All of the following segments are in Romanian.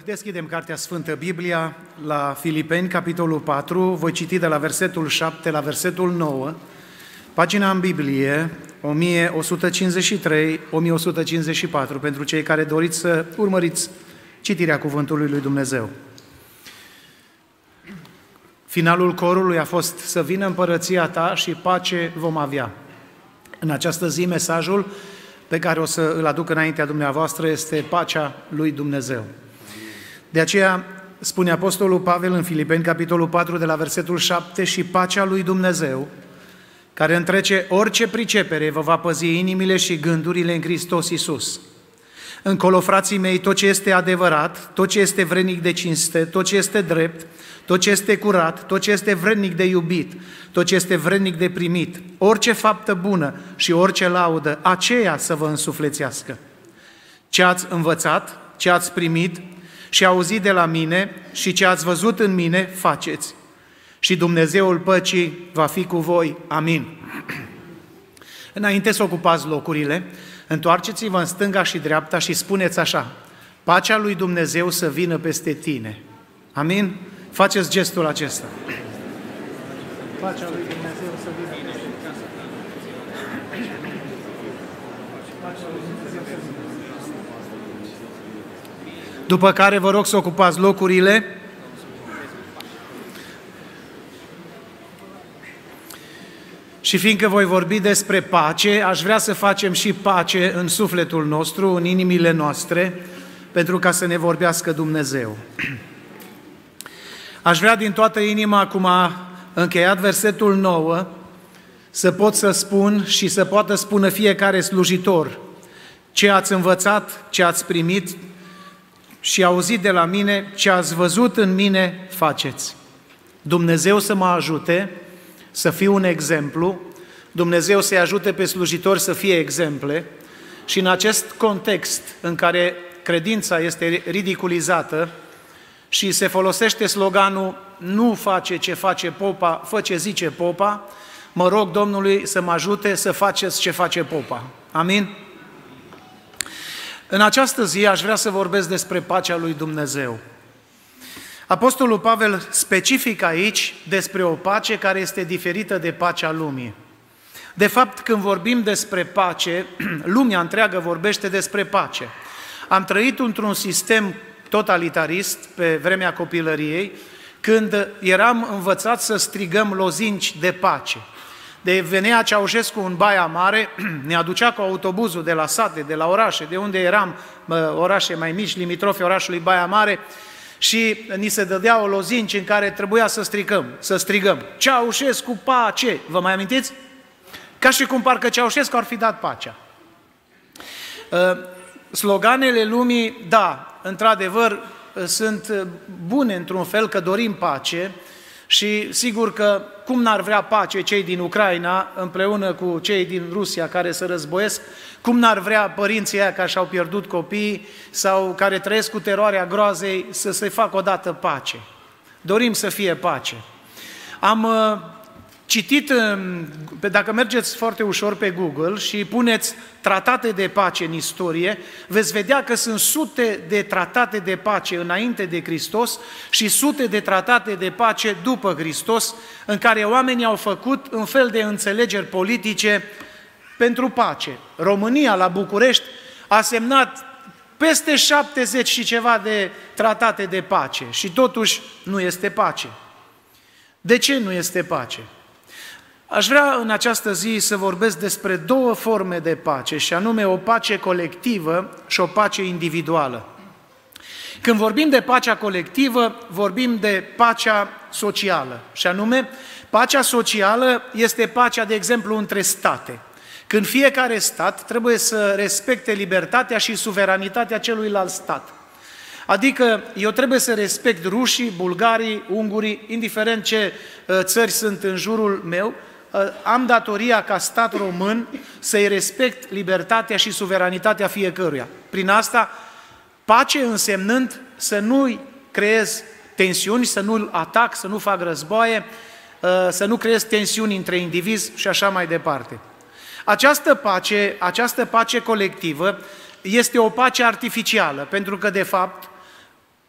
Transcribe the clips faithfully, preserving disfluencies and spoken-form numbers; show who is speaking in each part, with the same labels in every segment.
Speaker 1: Deschidem Cartea Sfântă, Biblia, la Filipeni, capitolul patru, voi citi de la versetul șapte la versetul nouă, pagina în Biblie o mie o sută cincizeci și trei - o mie o sută cincizeci și patru, pentru cei care doriți să urmăriți citirea Cuvântului lui Dumnezeu. Finalul corului a fost: să vină împărăția ta și pace vom avea. În această zi, mesajul pe care o să îl aduc înaintea dumneavoastră este pacea lui Dumnezeu. De aceea spune Apostolul Pavel în Filipeni, capitolul patru, de la versetul șapte: și pacea lui Dumnezeu, care întrece orice pricepere, vă va păzi inimile și gândurile în Hristos Iisus. Încolo, frații mei, tot ce este adevărat, tot ce este vrednic de cinste, tot ce este drept, tot ce este curat, tot ce este vrednic de iubit, tot ce este vrednic de primit, orice faptă bună și orice laudă, aceea să vă însuflețească. Ce ați învățat, ce ați primit și auzit de la mine și ce ați văzut în mine, faceți. Și Dumnezeul păcii va fi cu voi. Amin. Înainte să ocupați locurile, întoarceți-vă în stânga și dreapta și spuneți așa: pacea lui Dumnezeu să vină peste tine. Amin? Faceți gestul acesta. Pacea lui Dumnezeu să vină peste tine. După care vă rog să ocupați locurile. Și fiindcă voi vorbi despre pace, aș vrea să facem și pace în sufletul nostru, în inimile noastre, pentru ca să ne vorbească Dumnezeu. Aș vrea din toată inima, cum a încheiat versetul nouă, să pot să spun și să poată spune fiecare slujitor: ce ați învățat, ce ați primit și auzit de la mine, ce ați văzut în mine, faceți. Dumnezeu să mă ajute să fiu un exemplu, Dumnezeu să-i ajute pe slujitori să fie exemple și în acest context în care credința este ridiculizată și se folosește sloganul nu face ce face popa, fă ce zice popa, mă rog Domnului să mă ajute să faceți ce face popa. Amin? În această zi aș vrea să vorbesc despre pacea lui Dumnezeu. Apostolul Pavel specifică aici despre o pace care este diferită de pacea lumii. De fapt, când vorbim despre pace, lumea întreagă vorbește despre pace. Am trăit într-un sistem totalitarist pe vremea copilăriei, când eram învățați să strigăm lozinci de pace. De venea Ceaușescu în Baia Mare, ne aducea cu autobuzul de la sate, de la orașe, de unde eram, orașe mai mici, limitrofe orașului Baia Mare, și ni se dădea o lozinci în care trebuia să strigăm, să strigăm: Ceaușescu, pace! Vă mai amintiți? Ca și cum parcă Ceaușescu ar fi dat pacea. Sloganele lumii, da, într-adevăr, sunt bune într-un fel, că dorim pace și sigur că cum n-ar vrea pace cei din Ucraina împreună cu cei din Rusia care se războiesc, cum n-ar vrea părinții aia care și-au pierdut copiii sau care trăiesc cu teroarea groazei să se facă odată pace. Dorim să fie pace. Am uh, citit, uh, dacă mergeți foarte ușor pe Google și puneți tratate de pace în istorie, veți vedea că sunt sute de tratate de pace înainte de Hristos și sute de tratate de pace după Hristos, în care oamenii au făcut un fel de înțelegeri politice pentru pace. România, la București, a semnat peste șaptezeci și ceva de tratate de pace și totuși nu este pace. De ce nu este pace? Aș vrea în această zi să vorbesc despre două forme de pace, și anume o pace colectivă și o pace individuală. Când vorbim de pacea colectivă, vorbim de pacea socială, și anume pacea socială este pacea, de exemplu, între state. Când fiecare stat trebuie să respecte libertatea și suveranitatea celuilalt stat. Adică eu trebuie să respect rușii, bulgarii, ungurii, indiferent ce țări sunt în jurul meu, am datoria ca stat român să-i respect libertatea și suveranitatea fiecăruia. Prin asta, pace însemnând să nu-i creez tensiuni, să nu-l atac, să nu fac războaie, să nu creez tensiuni între indivizi și așa mai departe. Această pace, această pace colectivă este o pace artificială, pentru că, de fapt,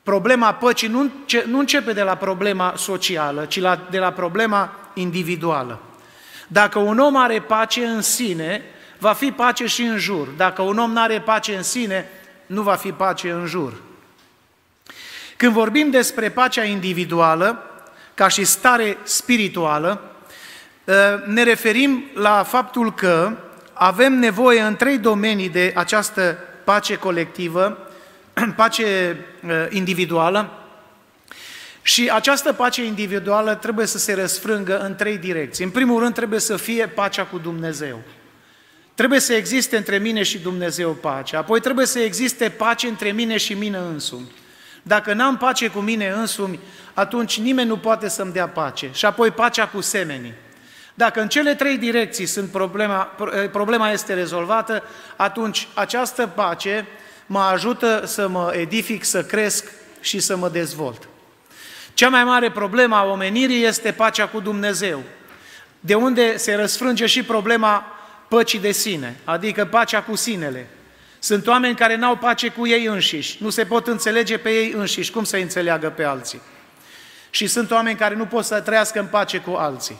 Speaker 1: Problema păcii nu, nu începe de la problema socială, ci la, de la problema individuală. Dacă un om are pace în sine, va fi pace și în jur. Dacă un om nu are pace în sine, nu va fi pace în jur. Când vorbim despre pacea individuală, ca și stare spirituală, ne referim la faptul că avem nevoie în trei domenii de această pace colectivă, pace individuală, și această pace individuală trebuie să se răsfrângă în trei direcții. În primul rând trebuie să fie pacea cu Dumnezeu. Trebuie să existe între mine și Dumnezeu pace. Apoi trebuie să existe pace între mine și mine însumi. Dacă n-am pace cu mine însumi, atunci nimeni nu poate să-mi dea pace. Și apoi pacea cu semenii. Dacă în cele trei direcții sunt problema, problema este rezolvată, atunci această pace mă ajută să mă edific, să cresc și să mă dezvolt. Cea mai mare problemă a omenirii este pacea cu Dumnezeu, de unde se răsfrânge și problema păcii de sine, adică pacea cu sinele. Sunt oameni care n-au pace cu ei înșiși, nu se pot înțelege pe ei înșiși, cum să înțeleagă pe alții. Și sunt oameni care nu pot să trăiască în pace cu alții.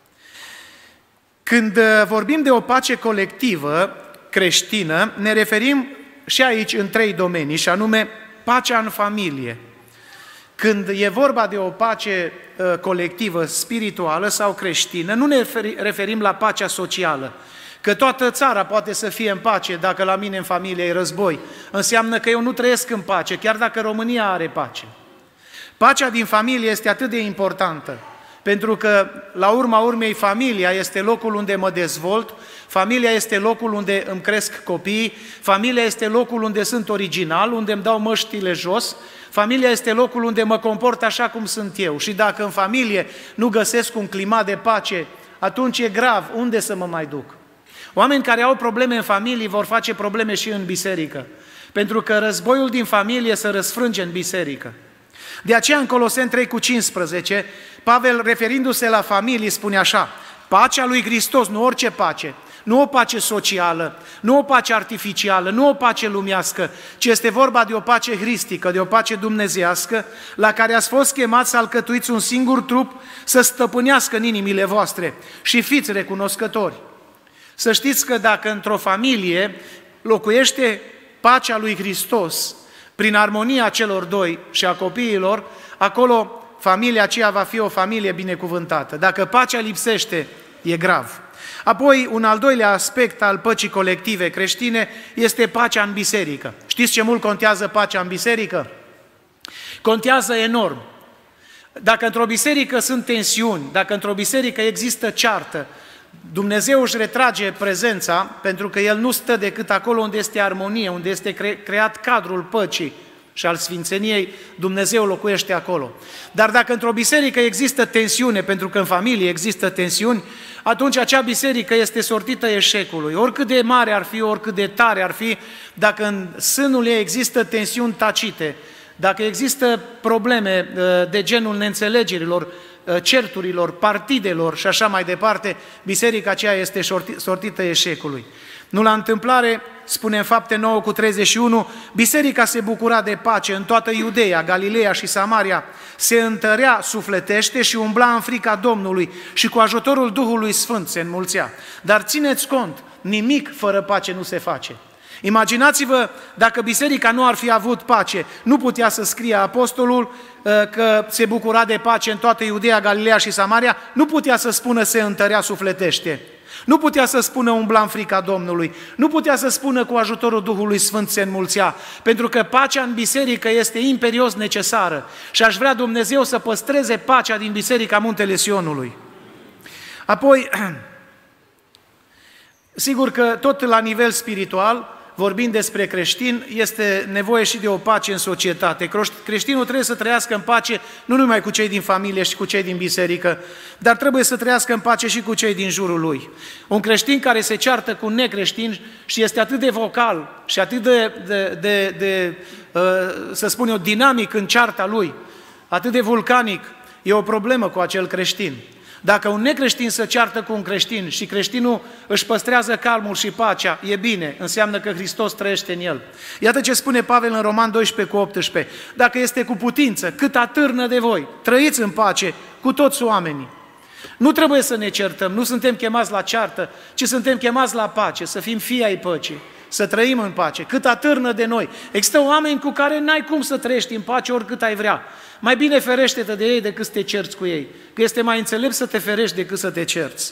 Speaker 1: Când vorbim de o pace colectivă creștină, ne referim și aici în trei domenii, și anume pacea în familie. Când e vorba de o pace uh, colectivă, spirituală sau creștină, nu ne referim la pacea socială, că toată țara poate să fie în pace dacă la mine în familie e război. Înseamnă că eu nu trăiesc în pace, chiar dacă România are pace. Pacea din familie este atât de importantă, pentru că, la urma urmei, familia este locul unde mă dezvolt, familia este locul unde îmi cresc copiii, familia este locul unde sunt original, unde îmi dau măștile jos, familia este locul unde mă comport așa cum sunt eu. Și dacă în familie nu găsesc un climat de pace, atunci e grav, unde să mă mai duc? Oameni care au probleme în familie vor face probleme și în biserică, pentru că războiul din familie se răsfrânge în biserică. De aceea în Coloseni trei cu cincisprezece, Pavel, referindu-se la familie, spune așa: pacea lui Hristos, nu orice pace, nu o pace socială, nu o pace artificială, nu o pace lumească, ci este vorba de o pace hristică, de o pace dumnezeiască, la care ați fost chemați să alcătuiți un singur trup, să stăpânească în inimile voastre și fiți recunoscători. Să știți că dacă într-o familie locuiește pacea lui Hristos, prin armonia celor doi și a copiilor, acolo familia aceea va fi o familie binecuvântată. Dacă pacea lipsește, e grav. Apoi, un al doilea aspect al păcii colective creștine este pacea în biserică. Știți ce mult contează pacea în biserică? Contează enorm. Dacă într-o biserică sunt tensiuni, dacă într-o biserică există ceartă, Dumnezeu își retrage prezența, pentru că El nu stă decât acolo unde este armonie, unde este cre- creat cadrul păcii și al sfințeniei, Dumnezeu locuiește acolo. Dar dacă într-o biserică există tensiune, pentru că în familie există tensiuni, atunci acea biserică este sortită eșecului. Oricât de mare ar fi, oricât de tare ar fi, dacă în sânul ei există tensiuni tacite, dacă există probleme de genul neînțelegerilor, certurilor, partidelor și așa mai departe, biserica aceea este sortită eșecului. Nu la întâmplare, spune în Fapte nouă cu treizeci și unu, biserica se bucura de pace în toată Iudeea, Galileea și Samaria, se întărea sufletește și umbla în frica Domnului și cu ajutorul Duhului Sfânt se înmulțea. Dar țineți cont, nimic fără pace nu se face. Imaginați-vă dacă biserica nu ar fi avut pace, nu putea să scrie apostolul că se bucura de pace în toată Iudeea, Galileea și Samaria, nu putea să spună se întărea sufletește, nu putea să spună umbla în frica Domnului, nu putea să spună cu ajutorul Duhului Sfânt se înmulțea, pentru că pacea în biserică este imperios necesară și aș vrea Dumnezeu să păstreze pacea din biserica Muntele Sionului. Apoi, sigur că tot la nivel spiritual, vorbind despre creștin, este nevoie și de o pace în societate. Creștinul trebuie să trăiască în pace nu numai cu cei din familie și cu cei din biserică, dar trebuie să trăiască în pace și cu cei din jurul lui. Un creștin care se ceartă cu un necreștin și este atât de vocal și atât de, de, de, de să spun eu, dinamic în cearta lui, atât de vulcanic, e o problemă cu acel creștin. Dacă un necreștin se ceartă cu un creștin și creștinul își păstrează calmul și pacea, e bine, înseamnă că Hristos trăiește în el. Iată ce spune Pavel în Roman doisprezece cu optsprezece. Dacă este cu putință, cât atârnă de voi, trăiți în pace cu toți oamenii. Nu trebuie să ne certăm, nu suntem chemați la ceartă, ci suntem chemați la pace, să fim fii ai păcii, să trăim în pace, cât atârnă de noi. Există oameni cu care n-ai cum să trăiești în pace oricât ai vrea. Mai bine ferește-te de ei decât să te cerți cu ei, că este mai înțelept să te ferești decât să te cerți.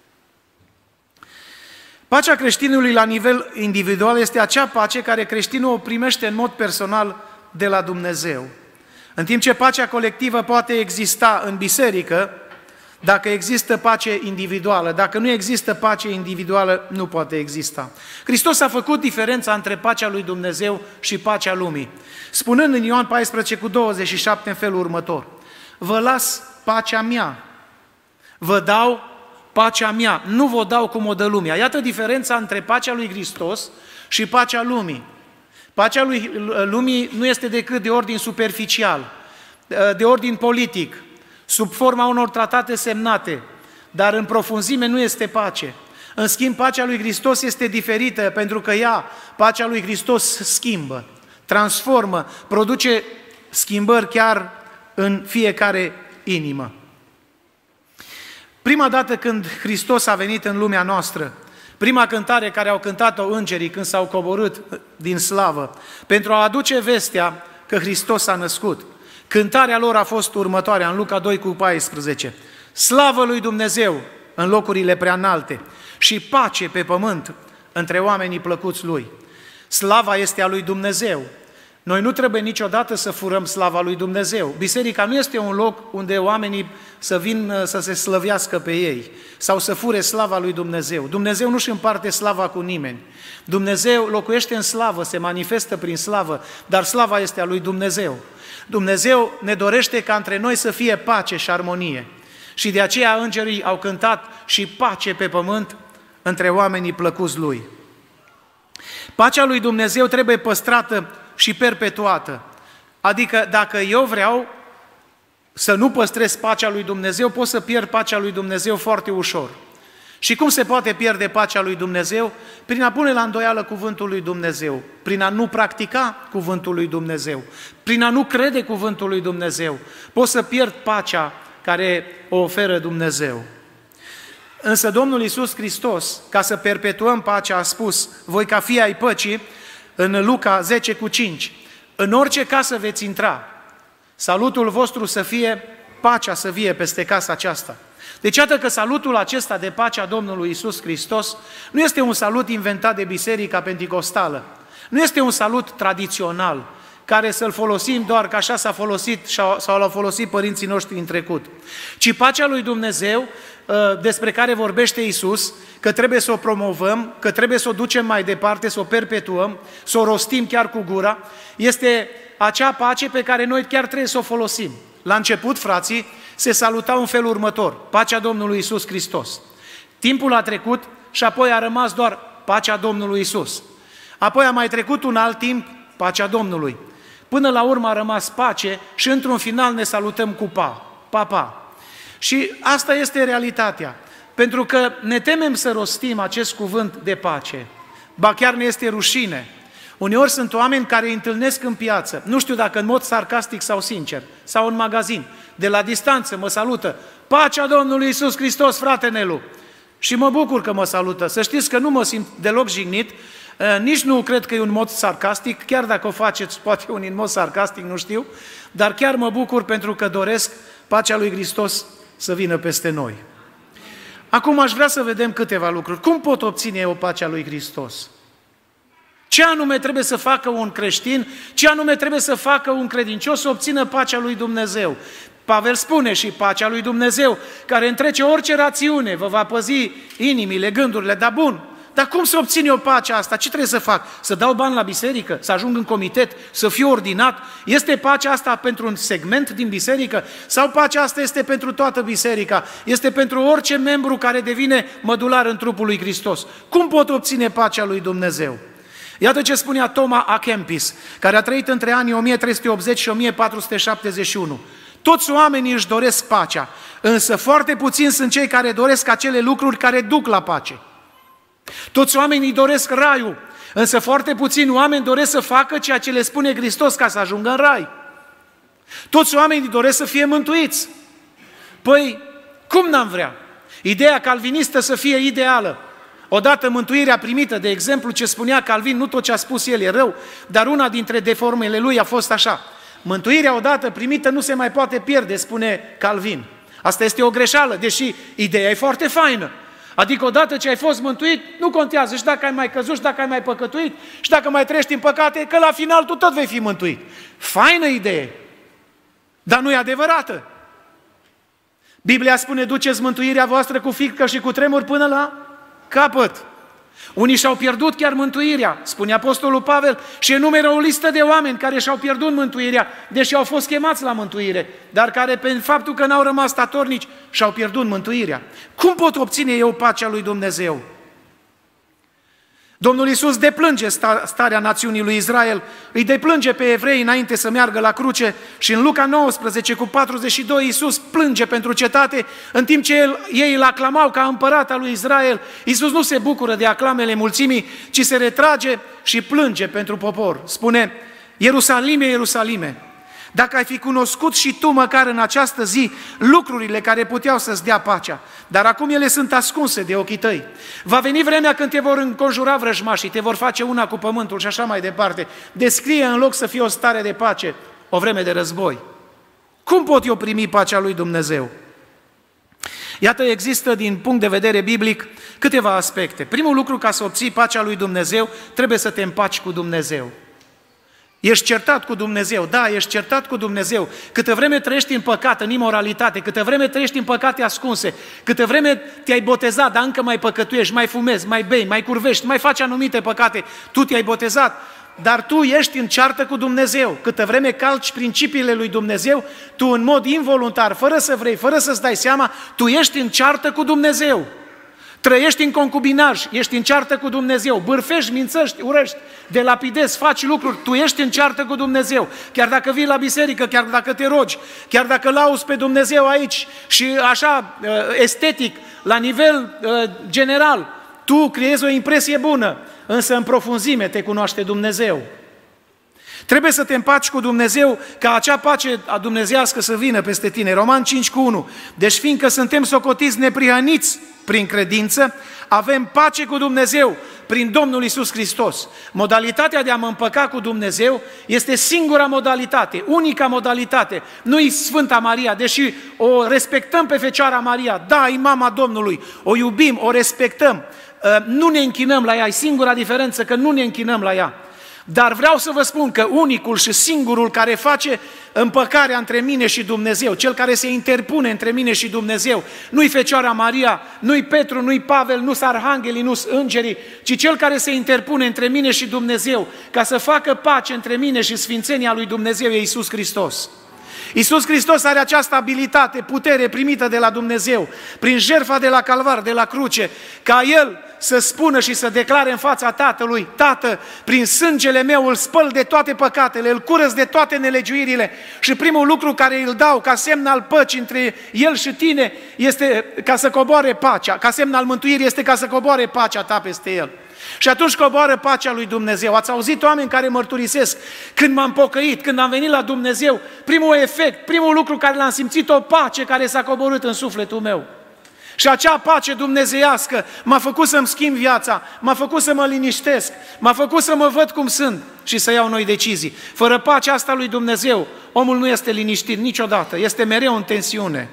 Speaker 1: Pacea creștinului la nivel individual este acea pace care creștinul o primește în mod personal de la Dumnezeu. În timp ce pacea colectivă poate exista în biserică, dacă există pace individuală, dacă nu există pace individuală, nu poate exista. Hristos a făcut diferența între pacea lui Dumnezeu și pacea lumii, spunând în Ioan paisprezece cu douăzeci și șapte în felul următor: vă las pacea mea, vă dau pacea mea, nu vă dau cum o dă lumea. Iată diferența între pacea lui Hristos și pacea lumii. Pacea lui lumii nu este decât de ordin superficial, de ordin politic, sub forma unor tratate semnate, dar în profunzime nu este pace. În schimb, pacea lui Hristos este diferită, pentru că ea, pacea lui Hristos, schimbă, transformă, produce schimbări chiar în fiecare inimă. Prima dată când Hristos a venit în lumea noastră, prima cântare care au cântat-o îngerii când s-au coborât din slavă, pentru a aduce vestea că Hristos a născut, cântarea lor a fost următoarea, în Luca doi cu paisprezece. Slavă lui Dumnezeu în locurile preanalte și pace pe pământ între oamenii plăcuți lui. Slava este a lui Dumnezeu. Noi nu trebuie niciodată să furăm slava lui Dumnezeu. Biserica nu este un loc unde oamenii să vin să se slăvească pe ei sau să fure slava lui Dumnezeu. Dumnezeu nu-și împarte slava cu nimeni. Dumnezeu locuiește în slavă, se manifestă prin slavă, dar slava este a lui Dumnezeu. Dumnezeu ne dorește ca între noi să fie pace și armonie. Și de aceea îngerii au cântat și pace pe pământ între oamenii plăcuți lui. Pacea lui Dumnezeu trebuie păstrată și perpetuată. Adică dacă eu vreau să nu păstrez pacea lui Dumnezeu, pot să pierd pacea lui Dumnezeu foarte ușor. Și cum se poate pierde pacea lui Dumnezeu? Prin a pune la îndoială cuvântul lui Dumnezeu, prin a nu practica cuvântul lui Dumnezeu, prin a nu crede cuvântul lui Dumnezeu. Pot să pierd pacea care o oferă Dumnezeu. Însă Domnul Iisus Hristos, ca să perpetuăm pacea, a spus: voi ca fii ai păcii, în Luca zece cu cinci, în orice casă veți intra, salutul vostru să fie, pacea să vie peste casa aceasta. Deci iată că salutul acesta de pacea Domnului Iisus Hristos nu este un salut inventat de Biserica Penticostală, nu este un salut tradițional, care să-l folosim doar că așa s-a folosit sau l-au folosit părinții noștri în trecut, ci pacea lui Dumnezeu, despre care vorbește Iisus, că trebuie să o promovăm, că trebuie să o ducem mai departe, să o perpetuăm, să o rostim chiar cu gura, este acea pace pe care noi chiar trebuie să o folosim. La început, frații, se salutau în felul următor: pacea Domnului Iisus Hristos. Timpul a trecut și apoi a rămas doar pacea Domnului Iisus. Apoi a mai trecut un alt timp, pacea Domnului. Până la urmă a rămas pace și într-un final ne salutăm cu pa, pa, pa. Și asta este realitatea, pentru că ne temem să rostim acest cuvânt de pace, ba chiar ne este rușine. Uneori sunt oameni care îi întâlnesc în piață, nu știu dacă în mod sarcastic sau sincer, sau în magazin, de la distanță mă salută: pacea Domnului Iisus Hristos, frate Nelu! Și mă bucur că mă salută. Să știți că nu mă simt deloc jignit, nici nu cred că e un mod sarcastic, chiar dacă o faceți, poate unii în mod sarcastic, nu știu, dar chiar mă bucur pentru că doresc pacea lui Hristos să vină peste noi. Acum aș vrea să vedem câteva lucruri. Cum pot obține eu pacea lui Hristos? Ce anume trebuie să facă un creștin? Ce anume trebuie să facă un credincios să obțină pacea lui Dumnezeu? Pavel spune: și pacea lui Dumnezeu, care întrece orice rațiune, vă va păzi inimile, gândurile. Dar bun, dar cum să obțin eu pacea asta? Ce trebuie să fac? Să dau bani la biserică? Să ajung în comitet? Să fiu ordinat? Este pacea asta pentru un segment din biserică? Sau pacea asta este pentru toată biserica? Este pentru orice membru care devine mădular în trupul lui Hristos? Cum pot obține pacea lui Dumnezeu? Iată ce spunea Thomas à Kempis, care a trăit între anii o mie trei sute optzeci și o mie patru sute șaptezeci și unu. Toți oamenii își doresc pacea, însă foarte puțini sunt cei care doresc acele lucruri care duc la pace. Toți oamenii doresc raiul, însă foarte puțini oameni doresc să facă ceea ce le spune Hristos ca să ajungă în rai. Toți oamenii doresc să fie mântuiți. Păi, cum n-am vrea? Ideea calvinistă să fie ideală. Odată mântuirea primită, de exemplu, ce spunea Calvin, nu tot ce a spus el e rău, dar una dintre deformele lui a fost așa: mântuirea odată primită nu se mai poate pierde, spune Calvin. Asta este o greșeală, deși ideea e foarte faină. Adică odată ce ai fost mântuit, nu contează și dacă ai mai căzut, și dacă ai mai păcătuit, și dacă mai trăiești în păcate, că la final tu tot vei fi mântuit. Faină idee, dar nu e adevărată. Biblia spune, duceți mântuirea voastră cu frică și cu tremur până la capăt. Unii și-au pierdut chiar mântuirea, spune Apostolul Pavel, și enumeră o listă de oameni care și-au pierdut mântuirea, deși au fost chemați la mântuire, dar care, prin faptul că n-au rămas statornici, și-au pierdut mântuirea. Cum pot obține eu pacea lui Dumnezeu? Domnul Iisus deplânge starea națiunii lui Israel, îi deplânge pe evrei înainte să meargă la cruce și în Luca nouăsprezece cu patruzeci și doi Iisus plânge pentru cetate, în timp ce el, ei îl aclamau ca împărat al lui Israel. Iisus nu se bucură de aclamele mulțimii, ci se retrage și plânge pentru popor. Spune, Ierusalime, Ierusalime, dacă ai fi cunoscut și tu măcar în această zi lucrurile care puteau să-ți dea pacea, dar acum ele sunt ascunse de ochii tăi. Va veni vremea când te vor înconjura vrăjmașii, te vor face una cu pământul și așa mai departe. Descrie în loc să fie o stare de pace, o vreme de război. Cum pot eu primi pacea lui Dumnezeu? Iată, există din punct de vedere biblic câteva aspecte. Primul lucru, ca să obții pacea lui Dumnezeu, trebuie să te împaci cu Dumnezeu. Ești certat cu Dumnezeu, da, ești certat cu Dumnezeu. Câtă vreme trăiești în păcat, în imoralitate, câtă vreme trăiești în păcate ascunse, câtă vreme te-ai botezat, dar încă mai păcătuiești, mai fumezi, mai bei, mai curvești, mai faci anumite păcate, tu te-ai botezat, dar tu ești în ceartă cu Dumnezeu. Câtă vreme calci principiile lui Dumnezeu, tu în mod involuntar, fără să vrei, fără să-ți dai seama, tu ești în ceartă cu Dumnezeu. Trăiești în concubinaj, ești în ceartă cu Dumnezeu, bârfești, mințăști, urăști, delapidezi, faci lucruri, tu ești în ceartă cu Dumnezeu. Chiar dacă vii la biserică, chiar dacă te rogi, chiar dacă lauzi pe Dumnezeu aici și așa, estetic, la nivel general, tu creezi o impresie bună, însă în profunzime te cunoaște Dumnezeu. Trebuie să te împaci cu Dumnezeu ca acea pace a dumnezeiască să vină peste tine. Roman cinci cu unu. Deci fiindcă suntem socotiți neprihăniți prin credință, avem pace cu Dumnezeu prin Domnul Iisus Hristos. Modalitatea de a mă împăca cu Dumnezeu este singura modalitate, unica modalitate. Nu-i Sfânta Maria, deși o respectăm pe Fecioara Maria, da, e mama Domnului, o iubim, o respectăm, nu ne închinăm la ea, e singura diferență că nu ne închinăm la ea. Dar vreau să vă spun că unicul și singurul care face împăcarea între mine și Dumnezeu, cel care se interpune între mine și Dumnezeu, nu-i Fecioara Maria, nu-i Petru, nu-i Pavel, nu-s arhanghelii, nu-s îngerii, ci cel care se interpune între mine și Dumnezeu, ca să facă pace între mine și sfințenia lui Dumnezeu, e Iisus Hristos. Iisus Hristos are această abilitate, putere primită de la Dumnezeu, prin jertfa de la Calvar, de la cruce, ca El să spună și să declare în fața Tatălui, Tată, prin sângele meu îl spăl de toate păcatele, îl curăț de toate nelegiuirile și primul lucru care îl dau ca semn al păcii între El și tine este ca să coboare pacea, ca semn al mântuirii este ca să coboare pacea ta peste El. Și atunci coboară pacea lui Dumnezeu. Ați auzit oameni care mărturisesc, când m-am pocăit, când am venit la Dumnezeu, primul efect, primul lucru care l-am simțit, o pace care s-a coborât în sufletul meu. Și acea pace dumnezeiască m-a făcut să-mi schimb viața, m-a făcut să mă liniștesc, m-a făcut să mă văd cum sunt și să iau noi decizii. Fără pacea asta lui Dumnezeu, omul nu este liniștit niciodată, este mereu în tensiune.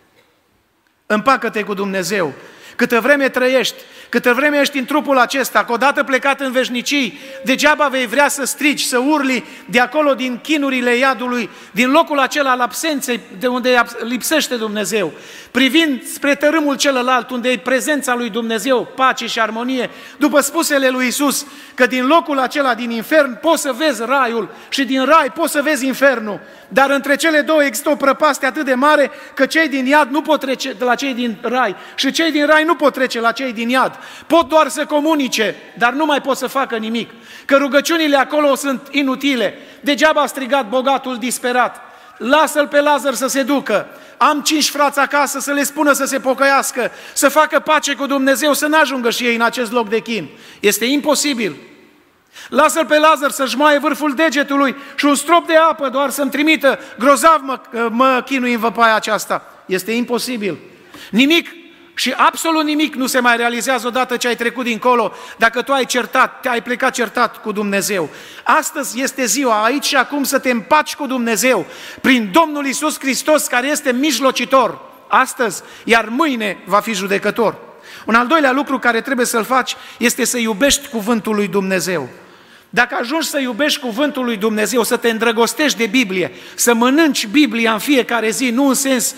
Speaker 1: Împacă-te cu Dumnezeu. Câtă vreme trăiești, câtă vreme ești în trupul acesta, că odată plecat în veșnicii, degeaba vei vrea să strigi, să urli de acolo din chinurile iadului, din locul acela al absenței, de unde lipsește Dumnezeu, privind spre tărâmul celălalt, unde e prezența lui Dumnezeu, pace și armonie, după spusele lui Iisus, că din locul acela, din infern, poți să vezi raiul și din rai poți să vezi infernul, dar între cele două există o prăpastie atât de mare că cei din iad nu pot trece de la cei din rai și cei din rai nu pot trece la cei din iad. Pot doar să comunice, dar nu mai pot să facă nimic. Că rugăciunile acolo sunt inutile. Degeaba a strigat bogatul disperat. lasă-l pe Lazar să se ducă. Am cinci frați acasă, să le spună să se pocăiască, să facă pace cu Dumnezeu, să n-ajungă și ei în acest loc de chin. Este imposibil. Lasă-l pe Lazar să-și moaie vârful degetului și un strop de apă doar să-mi trimită. Grozav mă, mă chinui în văpaia aceasta. Este imposibil. Nimic și absolut nimic nu se mai realizează odată ce ai trecut dincolo, dacă tu ai certat, ai plecat certat cu Dumnezeu. Astăzi este ziua, aici și acum, să te împaci cu Dumnezeu prin Domnul Iisus Hristos, care este mijlocitor astăzi, iar mâine va fi judecător. Un al doilea lucru care trebuie să-l faci este să iubești cuvântul lui Dumnezeu. Dacă ajungi să iubești cuvântul lui Dumnezeu, să te îndrăgostești de Biblie, să mănânci Biblia în fiecare zi, nu în sens,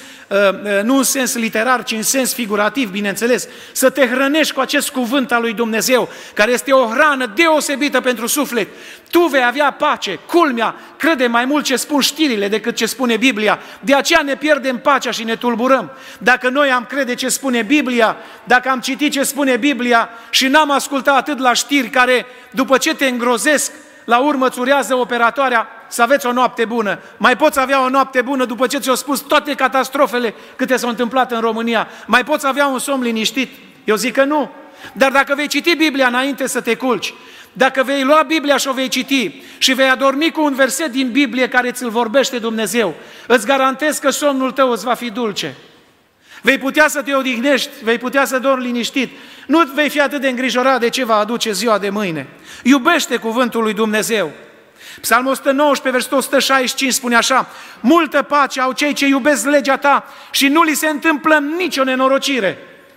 Speaker 1: nu în sens literar, ci în sens figurativ, bineînțeles, să te hrănești cu acest cuvânt al lui Dumnezeu, care este o hrană deosebită pentru suflet, tu vei avea pace. Culmea, crede mai mult ce spun știrile decât ce spune Biblia. De aceea ne pierdem pacea și ne tulburăm. Dacă noi am crede ce spune Biblia, dacă am citit ce spune Biblia și n-am ascultat atât la știri care, după ce te îngrozesc, la urmă îți urează operatoarea să aveți o noapte bună. Mai poți avea o noapte bună după ce ți-au spus toate catastrofele câte s-au întâmplat în România. Mai poți avea un somn liniștit? Eu zic că nu. Dar dacă vei citi Biblia înainte să te culci, dacă vei lua Biblia și o vei citi și vei adormi cu un verset din Biblie care ți-l vorbește Dumnezeu, îți garantez că somnul tău îți va fi dulce. Vei putea să te odihnești, vei putea să dormi liniștit. Nu vei fi atât de îngrijorat de ce va aduce ziua de mâine. Iubește cuvântul lui Dumnezeu. Psalmul o sută nouăsprezece, versetul o sută șaizeci și cinci spune așa: multă pace au cei ce iubesc legea ta și nu li se întâmplă nicio nenorocire.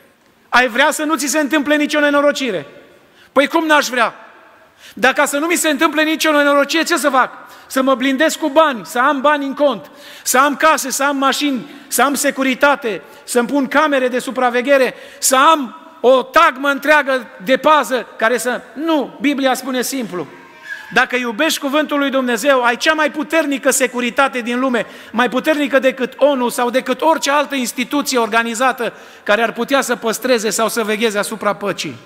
Speaker 1: Ai vrea să nu ți se întâmple nicio nenorocire? Păi cum n-aș vrea? Dar ca să nu mi se întâmple nicio nenorocire, ce să fac? Să mă blindez cu bani, să am bani în cont, să am case, să am mașini, să am securitate, să-mi pun camere de supraveghere, să am o tagmă întreagă de pază care să... Nu, Biblia spune simplu. Dacă iubești cuvântul lui Dumnezeu, ai cea mai puternică securitate din lume, mai puternică decât O N U sau decât orice altă instituție organizată care ar putea să păstreze sau să vegheze asupra păcii.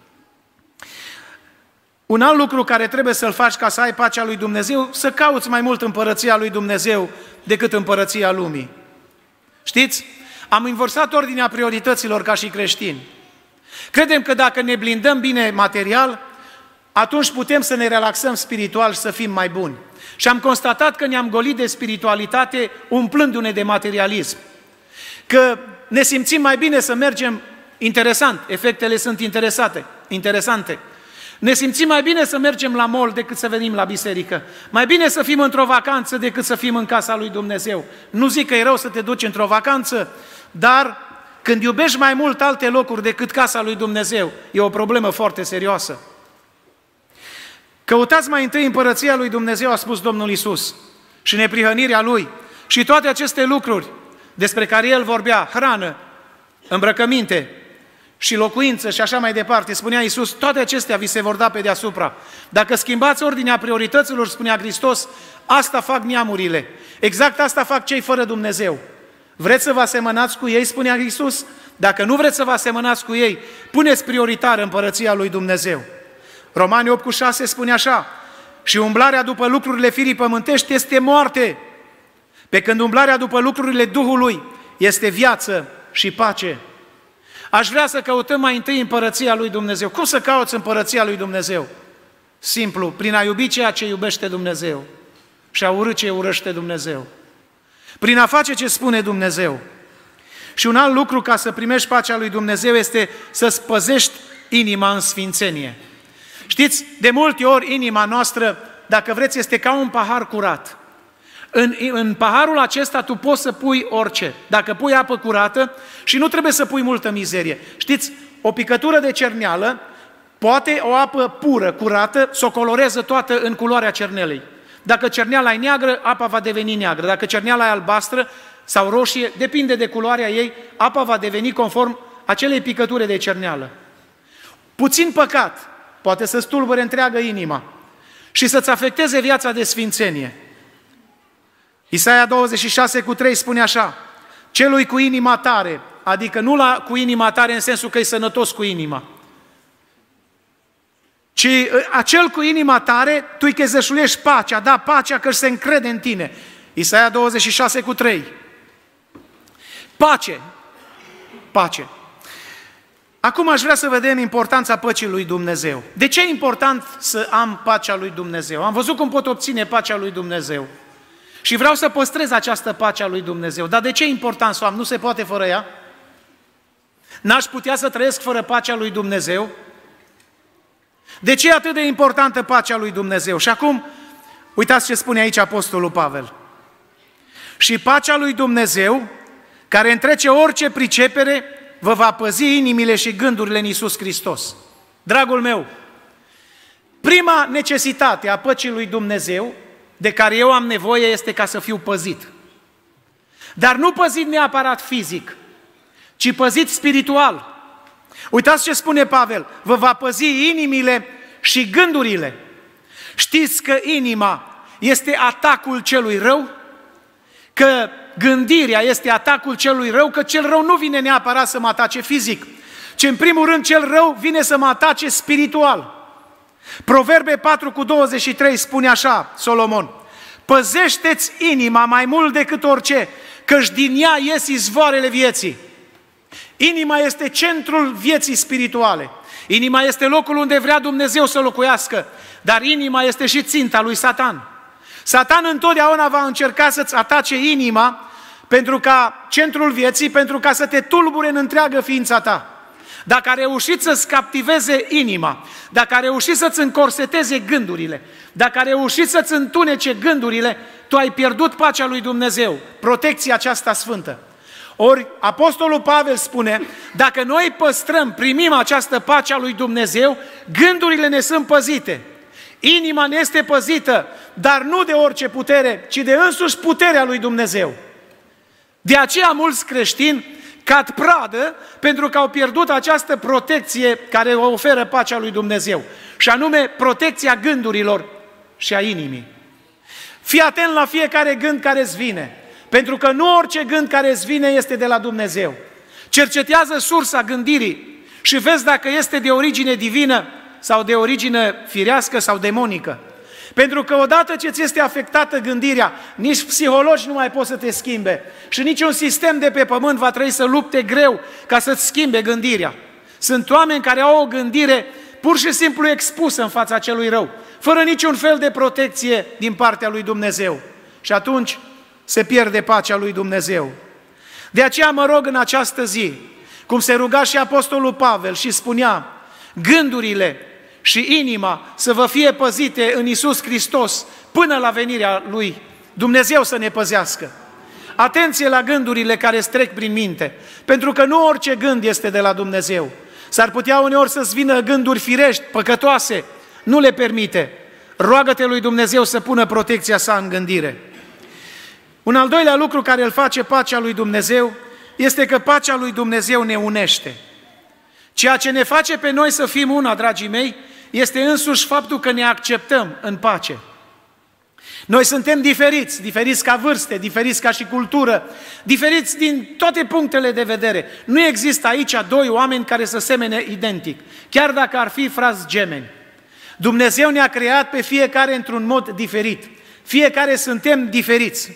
Speaker 1: Un alt lucru care trebuie să-l faci ca să ai pacea lui Dumnezeu, să cauți mai mult împărăția lui Dumnezeu decât împărăția lumii. Știți? Am inversat ordinea priorităților ca și creștini. Credem că dacă ne blindăm bine material, atunci putem să ne relaxăm spiritual și să fim mai buni. Și am constatat că ne-am golit de spiritualitate umplându-ne de materialism. Că ne simțim mai bine să mergem, interesant, efectele sunt interesate, interesante. Ne simțim mai bine să mergem la mall decât să venim la biserică. Mai bine să fim într-o vacanță decât să fim în casa lui Dumnezeu. Nu zic că e rău să te duci într-o vacanță, dar când iubești mai mult alte locuri decât casa lui Dumnezeu, e o problemă foarte serioasă. Căutați mai întâi împărăția lui Dumnezeu, a spus Domnul Iisus, și neprihănirea Lui. Și toate aceste lucruri despre care El vorbea, hrană, îmbrăcăminte și locuință și așa mai departe, spunea Iisus, toate acestea vi se vor da pe deasupra. Dacă schimbați ordinea priorităților, spunea Hristos, asta fac neamurile. Exact asta fac cei fără Dumnezeu. Vreți să vă asemănați cu ei, spunea Iisus? Dacă nu vreți să vă asemănați cu ei, puneți prioritar împărăția lui Dumnezeu. Romani opt cu șase spune așa: și umblarea după lucrurile firii pământești este moarte, pe când umblarea după lucrurile Duhului este viață și pace. Aș vrea să căutăm mai întâi împărăția lui Dumnezeu. Cum să cauți împărăția lui Dumnezeu? Simplu, prin a iubi ceea ce iubește Dumnezeu și a urâ ce urăște Dumnezeu. Prin a face ce spune Dumnezeu. Și un alt lucru ca să primești pacea lui Dumnezeu este să-ți păzești inima în sfințenie. Știți, de multe ori inima noastră, dacă vreți, este ca un pahar curat. În, în paharul acesta tu poți să pui orice. Dacă pui apă curată, și nu trebuie să pui multă mizerie. Știți, o picătură de cerneală poate o apă pură, curată, să o coloreze toată în culoarea cernelei. Dacă cerneala e neagră, apa va deveni neagră. Dacă cerneala e albastră sau roșie, depinde de culoarea ei, apa va deveni conform acelei picături de cerneală. Puțin păcat poate să stulbure întreagă inima și să-ți afecteze viața de sfințenie. Isaia douăzeci și șase cu trei spune așa: celui cu inima tare, adică nu la cu inima tare în sensul că e sănătos cu inima, ci acel cu inima tare, tu îi chezășulești pacea, da, pacea că se încrede în tine. Isaia douăzeci și șase cu trei. Pace. Pace. Acum aș vrea să vedem importanța păcii lui Dumnezeu. De ce e important să am pacea lui Dumnezeu? Am văzut cum pot obține pacea lui Dumnezeu. Și vreau să păstrez această pace a lui Dumnezeu. Dar de ce e important să o am? Nu se poate fără ea? N-aș putea să trăiesc fără pacea lui Dumnezeu? De ce e atât de importantă pacea lui Dumnezeu? Și acum, uitați ce spune aici Apostolul Pavel. Și pacea lui Dumnezeu, care întrece orice pricepere, vă va păzi inimile și gândurile în Iisus Hristos. Dragul meu, prima necesitate a păcii lui Dumnezeu, de care eu am nevoie, este ca să fiu păzit. Dar nu păzit neapărat fizic, ci păzit spiritual. Uitați ce spune Pavel, vă va păzi inimile și gândurile. Știți că inima este atacul celui rău? Că gândirea este atacul celui rău? Că cel rău nu vine neapărat să mă atace fizic, ci în primul rând cel rău vine să mă atace spiritual. Proverbe patru cu douăzeci și trei spune așa, Solomon, păzește-ți inima mai mult decât orice, căci din ea ies izvoarele vieții. Inima este centrul vieții spirituale. Inima este locul unde vrea Dumnezeu să locuiască, dar inima este și ținta lui Satan. Satan întotdeauna va încerca să-ți atace inima pentru ca centrul vieții, pentru ca să te tulbure în întreagă ființa ta. Dacă a reușit să-ți captiveze inima, dacă a reușit să-ți încorseteze gândurile, dacă a reușit să-ți întunece gândurile, tu ai pierdut pacea lui Dumnezeu, protecția aceasta sfântă. Ori Apostolul Pavel spune, dacă noi păstrăm, primim această pace a lui Dumnezeu, gândurile ne sunt păzite. Inima ne este păzită, dar nu de orice putere, ci de însuși puterea lui Dumnezeu. De aceea mulți creștini cad pradă pentru că au pierdut această protecție care o oferă pacea lui Dumnezeu, și anume protecția gândurilor și a inimii. Fii atent la fiecare gând care îți vine, pentru că nu orice gând care îți vine este de la Dumnezeu. Cercetează sursa gândirii și vezi dacă este de origine divină sau de origine firească sau demonică. Pentru că odată ce ți este afectată gândirea, nici psihologi nu mai pot să te schimbe și niciun sistem de pe pământ va trebui să lupte greu ca să-ți schimbe gândirea. Sunt oameni care au o gândire pur și simplu expusă în fața celui rău, fără niciun fel de protecție din partea lui Dumnezeu. Și atunci se pierde pacea lui Dumnezeu. De aceea mă rog în această zi, cum se ruga și Apostolul Pavel și spunea, gândurile și inima să vă fie păzite în Iisus Hristos până la venirea Lui. Dumnezeu să ne păzească. Atenție la gândurile care îți trec prin minte, pentru că nu orice gând este de la Dumnezeu. S-ar putea uneori să-ți vină gânduri firești, păcătoase, nu le permite. Roagă-te lui Dumnezeu să pună protecția sa în gândire. Un al doilea lucru care îl face pacea lui Dumnezeu este că pacea lui Dumnezeu ne unește. Ceea ce ne face pe noi să fim una, dragii mei, este însuși faptul că ne acceptăm în pace. Noi suntem diferiți, diferiți ca vârste, diferiți ca și cultură, diferiți din toate punctele de vedere. Nu există aici doi oameni care să semene identic, chiar dacă ar fi frați gemeni. Dumnezeu ne-a creat pe fiecare într-un mod diferit. Fiecare suntem diferiți.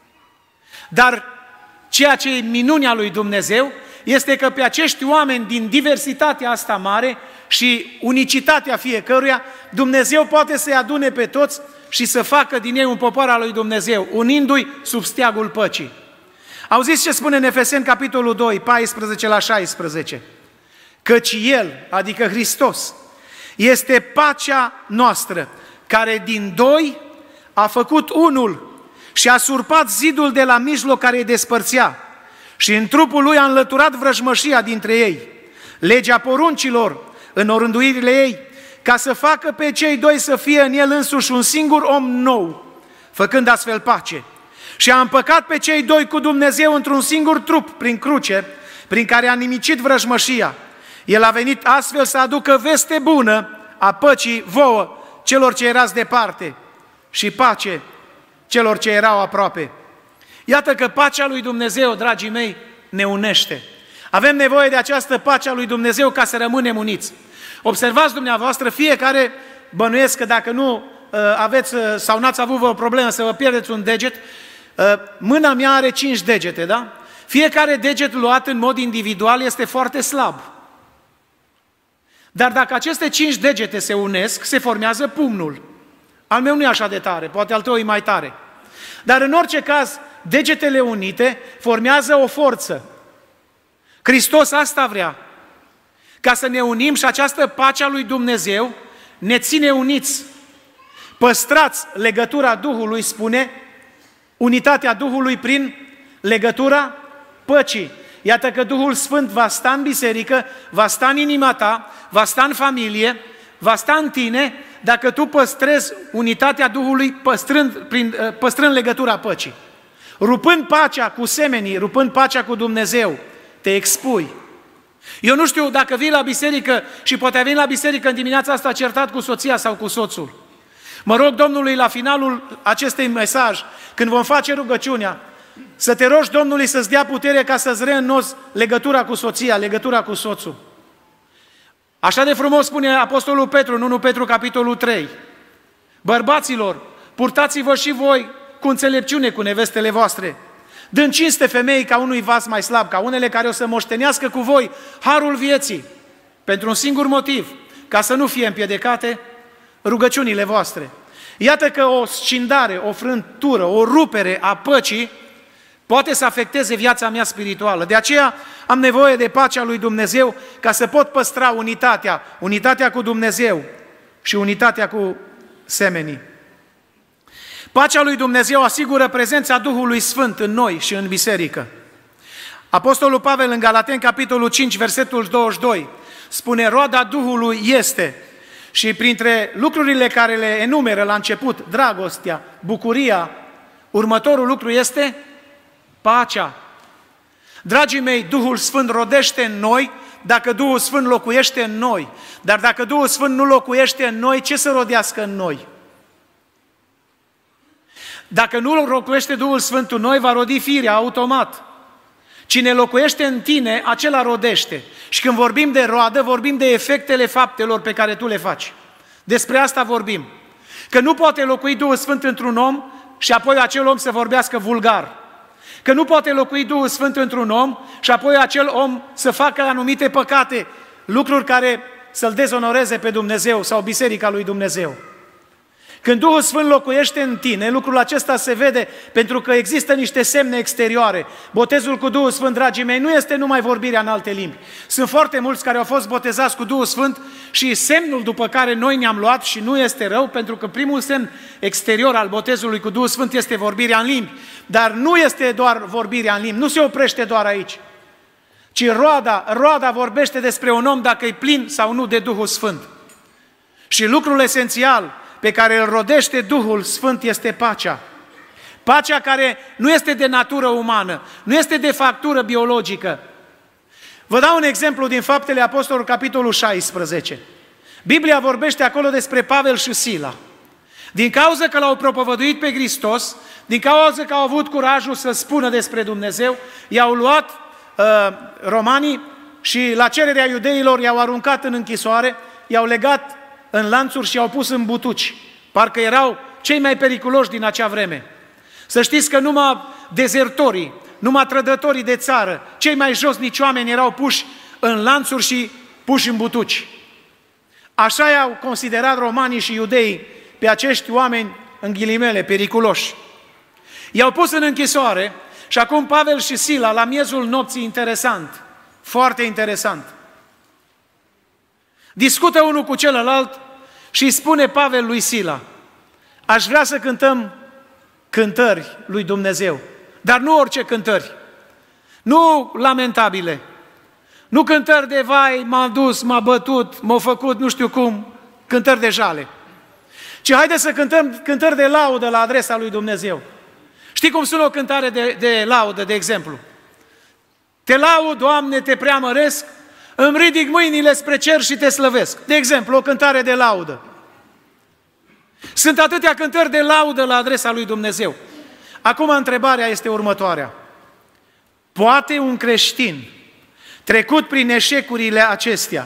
Speaker 1: Dar ceea ce e minunea lui Dumnezeu este că pe acești oameni din diversitatea asta mare și unicitatea fiecăruia, Dumnezeu poate să-i adune pe toți și să facă din ei un popor al lui Dumnezeu, unindu-i sub steagul păcii. Auziți ce spune în Efeseni, capitolul doi, paisprezece la șaisprezece? Căci El, adică Hristos, este pacea noastră, care din doi a făcut unul și a surpat zidul de la mijloc care îi despărțea și în trupul Lui a înlăturat vrăjmășia dintre ei, legea poruncilor în orânduirile ei, ca să facă pe cei doi să fie în El însuși un singur om nou, făcând astfel pace. Și a împăcat pe cei doi cu Dumnezeu într-un singur trup prin cruce, prin care a nimicit vrăjmășia. El a venit astfel să aducă veste bună a păcii vouă, celor ce erați departe, și pace celor ce erau aproape. Iată că pacea lui Dumnezeu, dragii mei, ne unește. Avem nevoie de această pace a lui Dumnezeu ca să rămânem uniți. Observați dumneavoastră, fiecare, bănuiesc că dacă nu aveți sau n-ați avut o problemă să vă pierdeți un deget, Mâna mea are cinci degete, da? Fiecare deget luat în mod individual este foarte slab. Dar dacă aceste cinci degete se unesc, se formează pumnul. Al meu nu e așa de tare, poate al tău e mai tare. Dar în orice caz, degetele unite formează o forță. Hristos asta vrea, ca să ne unim și această pace a lui Dumnezeu ne ține uniți. Păstrați legătura Duhului, spune, unitatea Duhului prin legătura păcii. Iată că Duhul Sfânt va sta în biserică, va sta în inima ta, va sta în familie, va sta în tine, dacă tu păstrezi unitatea Duhului păstrând, prin, păstrând legătura păcii. Rupând pacea cu semenii, rupând pacea cu Dumnezeu, te expui. Eu nu știu dacă vii la biserică și poate ai venit la biserică în dimineața asta certat cu soția sau cu soțul. Mă rog Domnului la finalul acestui mesaj, când vom face rugăciunea, să te rogi Domnului să-ți dea putere ca să-ți reînnozi legătura cu soția, legătura cu soțul. Așa de frumos spune Apostolul Petru, în întâi Petru, capitolul trei. Bărbaților, purtați-vă și voi cu înțelepciune cu nevestele voastre, dând cinste femeii ca unui vas mai slab, ca unele care o să moștenească cu voi harul vieții, pentru un singur motiv, ca să nu fie împiedicate rugăciunile voastre. Iată că o scindare, o frântură, o rupere a păcii poate să afecteze viața mea spirituală. De aceea am nevoie de pacea lui Dumnezeu ca să pot păstra unitatea, unitatea cu Dumnezeu și unitatea cu semenii. Pacea lui Dumnezeu asigură prezența Duhului Sfânt în noi și în biserică. Apostolul Pavel în Galateni, capitolul cinci, versetul douăzeci și doi, spune: roada Duhului este, și printre lucrurile care le enumeră la început, dragostea, bucuria, următorul lucru este pacea. Dragii mei, Duhul Sfânt rodește în noi dacă Duhul Sfânt locuiește în noi. Dar dacă Duhul Sfânt nu locuiește în noi, ce să rodească în noi? Dacă nu locuiește Duhul Sfânt în noi, va rodi firea automat. Cine locuiește în tine, acela rodește. Și când vorbim de roadă, vorbim de efectele faptelor pe care tu le faci. Despre asta vorbim. Că nu poate locui Duhul Sfânt într-un om și apoi acel om să vorbească vulgar. Că nu poate locui Duhul Sfânt într-un om și apoi acel om să facă anumite păcate, lucruri care să-L dezonoreze pe Dumnezeu sau Biserica lui Dumnezeu. Când Duhul Sfânt locuiește în tine, lucrul acesta se vede pentru că există niște semne exterioare. Botezul cu Duhul Sfânt, dragii mei, nu este numai vorbirea în alte limbi. Sunt foarte mulți care au fost botezați cu Duhul Sfânt și semnul după care noi ne-am luat, și nu este rău, pentru că primul semn exterior al botezului cu Duhul Sfânt este vorbirea în limbi. Dar nu este doar vorbirea în limbi, nu se oprește doar aici. Ci roada, roada vorbește despre un om dacă e plin sau nu de Duhul Sfânt. Și lucrul esențial pe care îl rodește Duhul Sfânt este pacea. Pacea care nu este de natură umană, nu este de factură biologică. Vă dau un exemplu din Faptele Apostolilor, capitolul șaisprezece. Biblia vorbește acolo despre Pavel și Sila. Din cauza că l-au propovăduit pe Hristos, din cauza că au avut curajul să spună despre Dumnezeu, i-au luat uh, romanii și la cererea iudeilor i-au aruncat în închisoare, i-au legat în lanțuri și i-au pus în butuci. Parcă erau cei mai periculoși din acea vreme. Să știți că numai dezertorii, numai trădătorii de țară, cei mai josnici oameni erau puși în lanțuri și puși în butuci. Așa i-au considerat romanii și iudeii pe acești oameni, în ghilimele, periculoși. I-au pus în închisoare și acum Pavel și Sila, la miezul nopții, interesant, foarte interesant, discută unul cu celălalt și îi spune Pavel lui Sila: aș vrea să cântăm cântări lui Dumnezeu, dar nu orice cântări, nu lamentabile, nu cântări de vai, m-a dus, m-a bătut, m-a făcut nu știu cum, cântări de jale, ci haideți să cântăm cântări de laudă la adresa lui Dumnezeu. Știi cum sună o cântare de, de laudă, de exemplu? Te laud, Doamne, te preamăresc, îmi ridic mâinile spre cer și te slăvesc. De exemplu, o cântare de laudă. Sunt atâtea cântări de laudă la adresa lui Dumnezeu. Acum întrebarea este următoarea. Poate un creștin, trecut prin eșecurile acestea,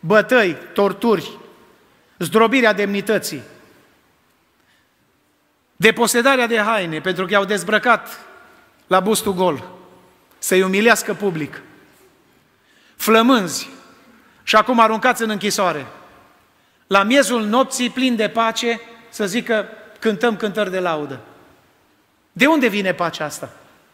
Speaker 1: bătăi, torturi, zdrobirea demnității, deposedarea de haine, pentru că i-au dezbrăcat la bustul gol, să-i umilească public, flămânzi și acum aruncați în închisoare. La miezul nopții, plin de pace, să zică cântăm cântări de laudă. De unde vine pacea asta?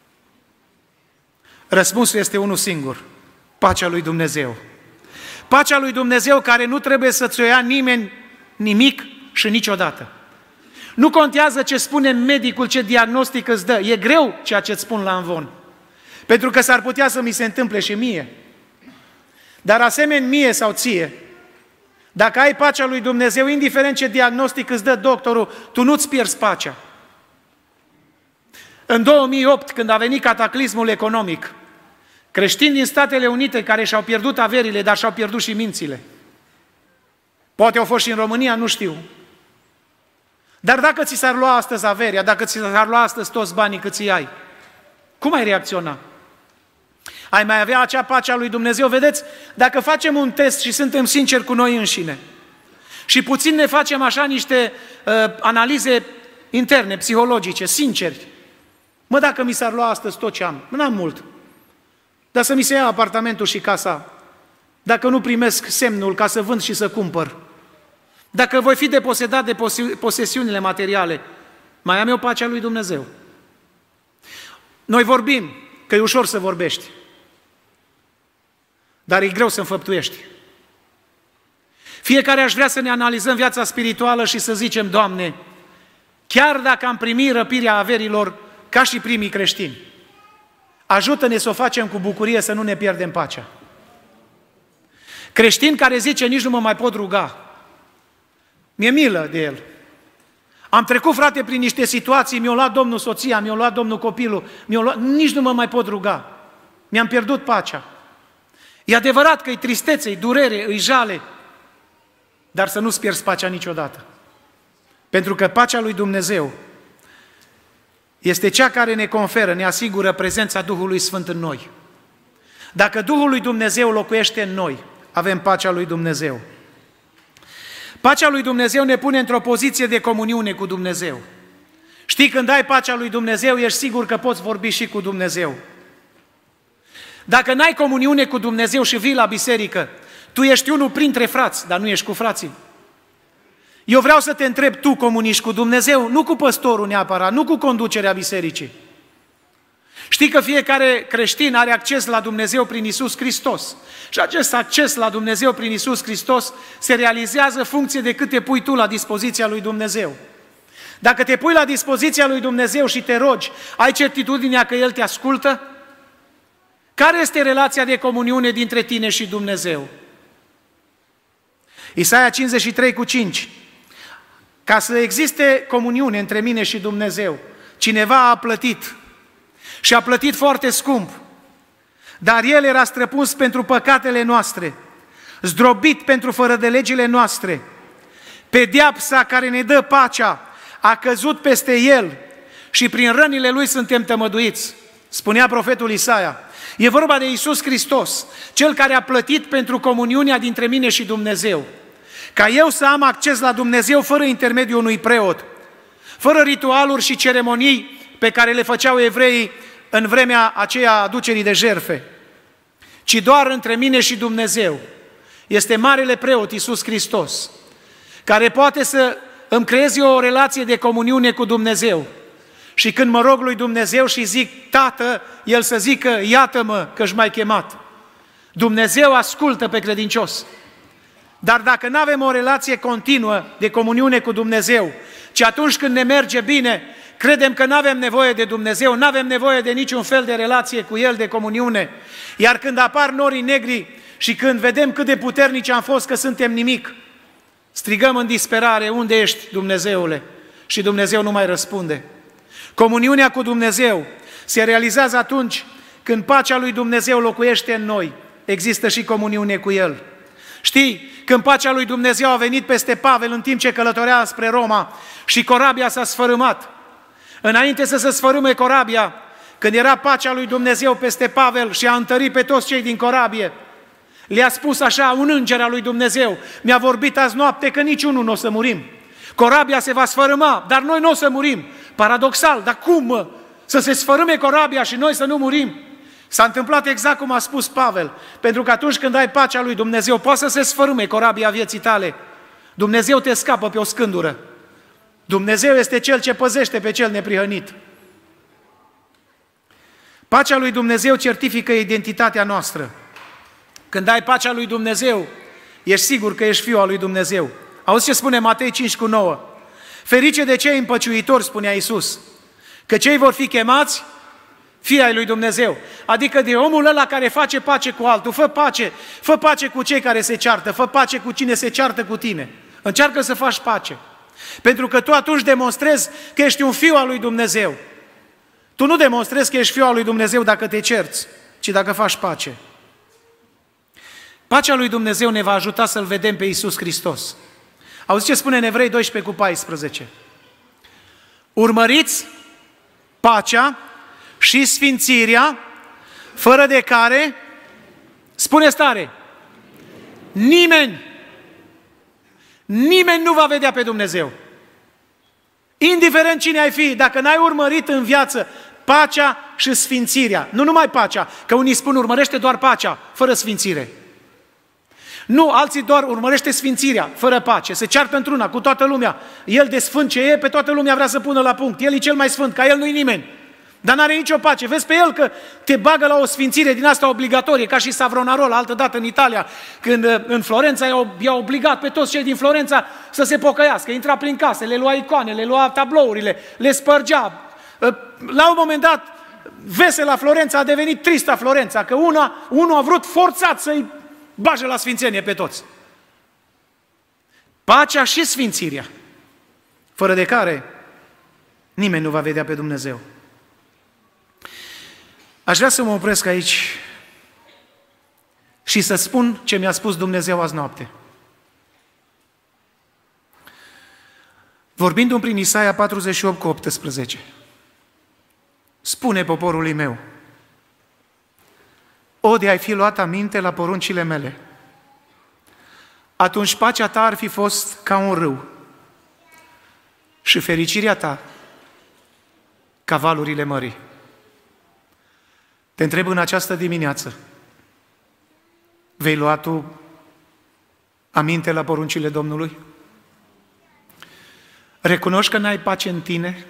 Speaker 1: Răspunsul este unul singur: pacea lui Dumnezeu. Pacea lui Dumnezeu care nu trebuie să-ți o ia nimeni nimic și niciodată. Nu contează ce spune medicul, ce diagnostic îți dă. E greu ceea ce îți spun la amvon. Pentru că s-ar putea să mi se întâmple și mie. Dar asemeni mie sau ție, dacă ai pacea lui Dumnezeu, indiferent ce diagnostic îți dă doctorul, tu nu-ți pierzi pacea. În două mii opt, când a venit cataclismul economic, creștini din Statele Unite care și-au pierdut averile, dar și-au pierdut și mințile. Poate au fost și în România, nu știu. Dar dacă ți s-ar lua astăzi averea, dacă ți s-ar lua astăzi toți banii cât ți ai, cum ai reacționa? Ai mai avea acea pace a lui Dumnezeu? Vedeți, dacă facem un test și suntem sinceri cu noi înșine și puțin ne facem așa niște uh, analize interne, psihologice, sinceri, mă, dacă mi s-ar lua astăzi tot ce am, n-am mult, dar să mi se ia apartamentul și casa, dacă nu primesc semnul ca să vând și să cumpăr, dacă voi fi deposedat de posesiunile materiale, mai am eu pacea lui Dumnezeu? Noi vorbim că e ușor să vorbești, dar e greu să înfăptuiești. Fiecare aș vrea să ne analizăm viața spirituală și să zicem: Doamne, chiar dacă am primit răpirea averilor ca și primii creștini, ajută-ne să o facem cu bucurie, să nu ne pierdem pacea. Creștin care zice: nici nu mă mai pot ruga, mi-e milă de el. Am trecut, frate, prin niște situații, mi-a luat Domnul soția, mi-a luat Domnul copilul, mi-a luat... nici nu mă mai pot ruga. Mi-am pierdut pacea. E adevărat că e tristețe, e durere, e jale, dar să nu-ți pierzi pacea niciodată. Pentru că pacea lui Dumnezeu este cea care ne conferă, ne asigură prezența Duhului Sfânt în noi. Dacă Duhul lui Dumnezeu locuiește în noi, avem pacea lui Dumnezeu. Pacea lui Dumnezeu ne pune într-o poziție de comuniune cu Dumnezeu. Știi, când ai pacea lui Dumnezeu, ești sigur că poți vorbi și cu Dumnezeu. Dacă n-ai comuniune cu Dumnezeu și vii la biserică, tu ești unul printre frați, dar nu ești cu frații. Eu vreau să te întreb, tu comuniști cu Dumnezeu? Nu cu păstorul neapărat, nu cu conducerea bisericii. Știi că fiecare creștin are acces la Dumnezeu prin Iisus Hristos. Și acest acces la Dumnezeu prin Iisus Hristos se realizează funcție de cât te pui tu la dispoziția lui Dumnezeu. Dacă te pui la dispoziția lui Dumnezeu și te rogi, ai certitudinea că El te ascultă? Care este relația de comuniune dintre tine și Dumnezeu? Isaia cincizeci și trei cu cinci. Ca să existe comuniune între mine și Dumnezeu, cineva a plătit. Și a plătit foarte scump. Dar El era străpuns pentru păcatele noastre, zdrobit pentru fără de legile noastre. Pedeapsa care ne dă pacea a căzut peste El și prin rănile Lui suntem tămăduiți, spunea profetul Isaia. E vorba de Iisus Hristos, Cel care a plătit pentru comuniunea dintre mine și Dumnezeu. Ca eu să am acces la Dumnezeu fără intermediul unui preot, fără ritualuri și ceremonii pe care le făceau evreii în vremea aceea aducerii de jertfe, ci doar între mine și Dumnezeu. Este marele preot Iisus Hristos, care poate să îmi creeze o relație de comuniune cu Dumnezeu. Și când mă rog lui Dumnezeu și zic Tată, El să zică iată-mă că-și m-ai chemat. Dumnezeu ascultă pe credincios. Dar dacă nu avem o relație continuă de comuniune cu Dumnezeu, ci atunci când ne merge bine, credem că nu avem nevoie de Dumnezeu, nu avem nevoie de niciun fel de relație cu El, de comuniune, iar când apar norii negri și când vedem cât de puternici am fost că suntem nimic, strigăm în disperare, unde ești, Dumnezeule? Și Dumnezeu nu mai răspunde. Comuniunea cu Dumnezeu se realizează atunci când pacea lui Dumnezeu locuiește în noi, există și comuniune cu El. Știi, când pacea lui Dumnezeu a venit peste Pavel în timp ce călătorea spre Roma și corabia s-a sfărâmat, înainte să se sfărâme corabia, când era pacea lui Dumnezeu peste Pavel și a întărit pe toți cei din corabie, le-a spus așa, un înger al lui Dumnezeu, mi-a vorbit azi noapte că niciunul nu o să murim. Corabia se va sfărâma, dar noi nu o să murim. Paradoxal, dar cum, mă? Să se sfărâme corabia și noi să nu murim? S-a întâmplat exact cum a spus Pavel, pentru că atunci când ai pacea lui Dumnezeu, poate să se sfărâme corabia vieții tale. Dumnezeu te scapă pe o scândură. Dumnezeu este Cel ce păzește pe cel neprihănit. Pacea lui Dumnezeu certifică identitatea noastră. Când ai pacea lui Dumnezeu, ești sigur că ești fiul al lui Dumnezeu. Auzi ce spune Matei cinci cu nouă? Ferice de cei împăciuitori, spunea Iisus, că cei vor fi chemați fii ai lui Dumnezeu. Adică de omul ăla care face pace cu altul, fă pace, fă pace cu cei care se ceartă, fă pace cu cine se ceartă cu tine. Încearcă să faci pace. Pentru că tu atunci demonstrezi că ești un fiu al lui Dumnezeu. Tu nu demonstrezi că ești fiul al lui Dumnezeu dacă te cerți, ci dacă faci pace. Pacea lui Dumnezeu ne va ajuta să-L vedem pe Iisus Hristos. Auzi ce spune în Evrei doisprezece cu paisprezece? Urmăriți pacea și sfințirea, fără de care, spune stare, nimeni, nimeni nu va vedea pe Dumnezeu. Indiferent cine ai fi, dacă n-ai urmărit în viață pacea și sfințirea, nu numai pacea, că unii spun urmărește doar pacea, fără sfințire. Nu, alții doar urmărește sfințirea, fără pace, se ceartă într-una cu toată lumea. El de sfânt ce e, pe toată lumea vrea să pună la punct. El e cel mai sfânt, ca el nu-i nimeni. Dar n-are nicio pace. Vezi pe el că te bagă la o sfințire din asta obligatorie, ca și Savonarola, altă dată în Italia, când în Florența i-a obligat pe toți cei din Florența să se pocăiască. Intra prin case, le lua icoane, le lua tablourile, le spărgea. La un moment dat, vesela Florența a devenit trista Florența, că una, unul a vrut forțat să-i bage la sfințenie pe toți. Pacea și sfințirea, fără de care nimeni nu va vedea pe Dumnezeu. Aș vrea să mă opresc aici și să spun ce mi-a spus Dumnezeu azi noapte. Vorbindu-mi prin Isaia patruzeci și opt cu optsprezece, spune poporului meu: o, de ai fi luat aminte la poruncile mele, atunci pacea ta ar fi fost ca un râu și fericirea ta ca valurile mării. Te întreb în această dimineață, vei lua tu aminte la poruncile Domnului? Recunoști că n-ai pace în tine?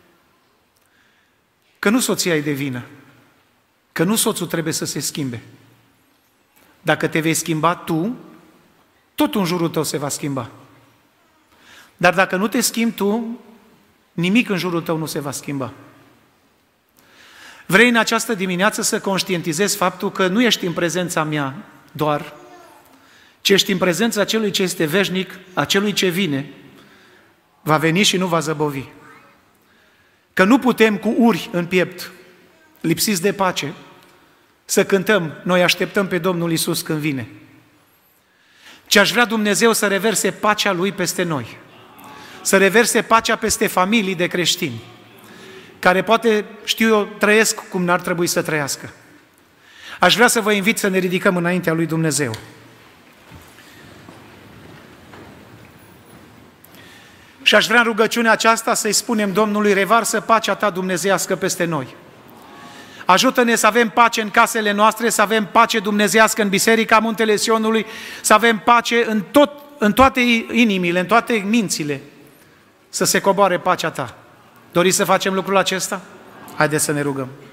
Speaker 1: Că nu soția e de vină, că nu soțul trebuie să se schimbe. Dacă te vei schimba tu, tot în jurul tău se va schimba. Dar dacă nu te schimbi tu, nimic în jurul tău nu se va schimba. Vrei în această dimineață să conștientizezi faptul că nu ești în prezența mea doar, ci ești în prezența celui ce este veșnic, a celui ce vine, va veni și nu va zăbovi. Că nu putem cu uri în piept, lipsiți de pace, să cântăm, noi așteptăm pe Domnul Iisus când vine. Ce aș vrea Dumnezeu să reverse pacea Lui peste noi, să reverse pacea peste familii de creștini, care poate, știu eu, trăiesc cum n-ar trebui să trăiască. Aș vrea să vă invit să ne ridicăm înaintea lui Dumnezeu. Și aș vrea în rugăciunea aceasta să-i spunem Domnului: revarsă pacea ta dumnezeiască peste noi. Ajută-ne să avem pace în casele noastre, să avem pace dumnezeiască în Biserica Muntele Sionului, să avem pace în, tot, în toate inimile, în toate mințile, să se coboare pacea ta. Doriți să facem lucrul acesta? Haideți să ne rugăm.